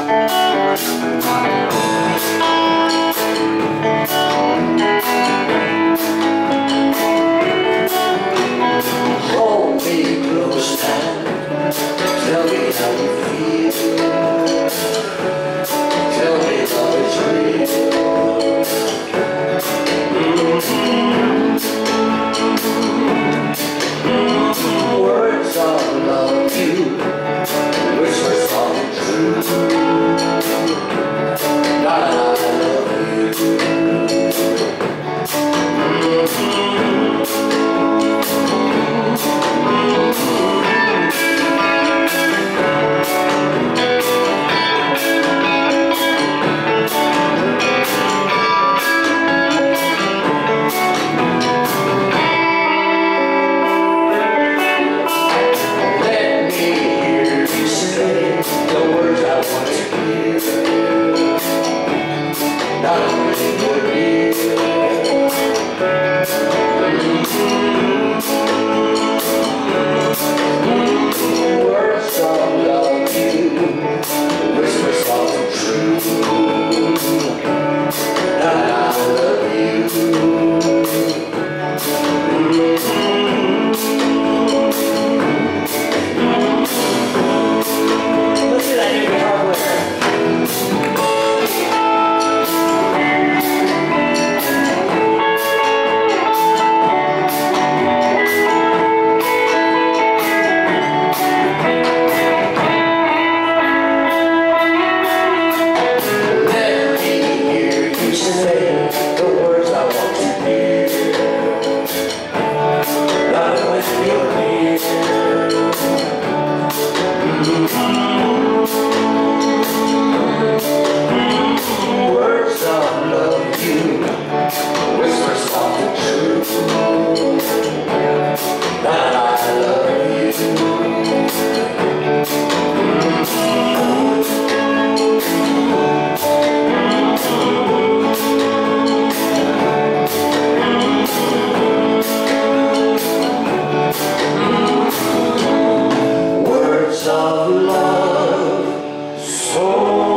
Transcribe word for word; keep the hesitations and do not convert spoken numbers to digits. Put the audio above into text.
Hold me close and tell me how you feel. Tell me love is real. Mm-hmm. Words of love you, whispers of the truth. God, I love you. Of love, so